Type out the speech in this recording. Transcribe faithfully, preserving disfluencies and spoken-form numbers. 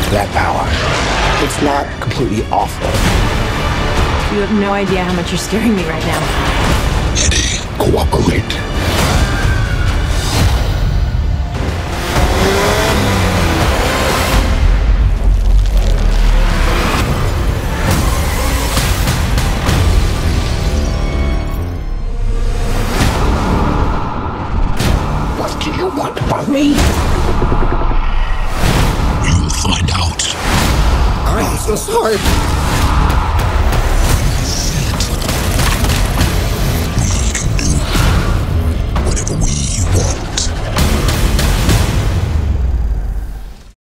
that power. It's not completely awful. You have no idea how much you're scaring me right now. Eddie, cooperate. What do you want from me? You'll find out. I'm so sorry.